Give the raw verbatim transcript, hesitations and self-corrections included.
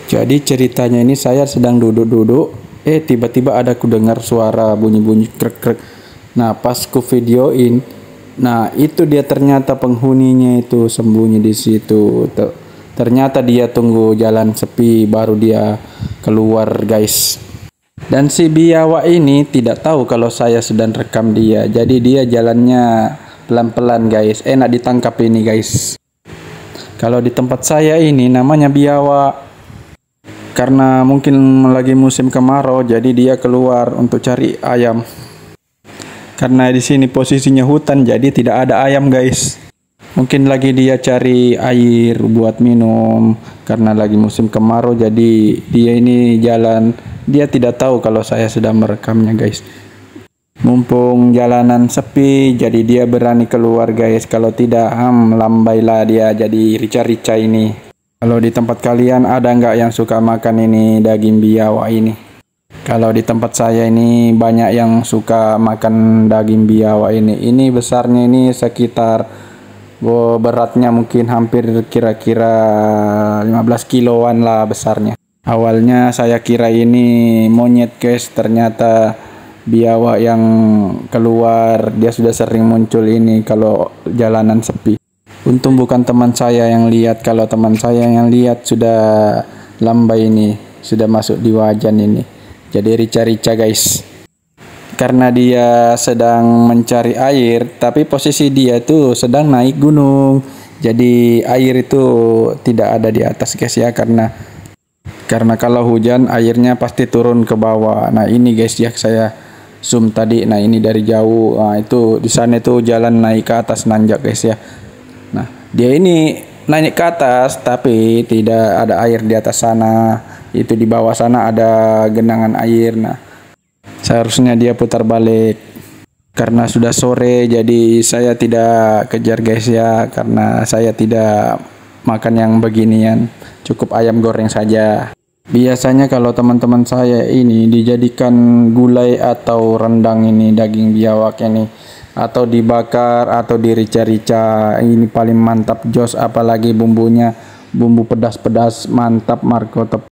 Jadi ceritanya ini saya sedang duduk-duduk, eh tiba-tiba ada ku dengar suara bunyi-bunyi krek-krek. Nah pas ku videoin, nah itu dia ternyata penghuninya itu sembunyi di situ. Te- Ternyata dia tunggu jalan sepi baru dia keluar guys. Dan si biawak ini tidak tahu kalau saya sedang rekam dia. Jadi dia jalannya pelan-pelan guys. Enak ditangkap ini guys. Kalau di tempat saya ini namanya biawak. Karena mungkin lagi musim kemarau, jadi dia keluar untuk cari ayam. Karena di sini posisinya hutan, jadi tidak ada ayam, guys. Mungkin lagi dia cari air buat minum. Karena lagi musim kemarau, jadi dia ini jalan. Dia tidak tahu kalau saya sedang merekamnya, guys. Mumpung jalanan sepi, jadi dia berani keluar, guys. Kalau tidak, ham, lambailah dia jadi rica-rica ini. Kalau di tempat kalian ada nggak yang suka makan ini daging biawak ini? Kalau di tempat saya ini banyak yang suka makan daging biawak ini. Ini besarnya ini sekitar oh, beratnya mungkin hampir kira-kira lima belas kiloan lah besarnya. Awalnya saya kira ini monyet guys, ternyata biawak yang keluar. Dia sudah sering muncul ini kalau jalanan sepi. Untung bukan teman saya yang lihat. Kalau teman saya yang lihat sudah lambai ini, sudah masuk di wajan ini. Jadi rica-rica guys. Karena dia sedang mencari air, tapi posisi dia itu sedang naik gunung. Jadi air itu tidak ada di atas guys ya, karena karena kalau hujan airnya pasti turun ke bawah. Nah ini guys ya, saya zoom tadi. Nah ini dari jauh. Nah itu di sana itu jalan naik ke atas nanjak guys ya. Nah, dia ini naik ke atas tapi tidak ada air di atas sana. Itu di bawah sana ada genangan air. Nah, seharusnya dia putar balik. Karena sudah sore jadi saya tidak kejar guys ya, karena saya tidak makan yang beginian. Cukup ayam goreng saja. Biasanya kalau teman-teman saya ini dijadikan gulai atau rendang ini daging biawak ini, atau dibakar atau dirica-rica, ini paling mantap jos, apalagi bumbunya bumbu pedas-pedas mantap Marco.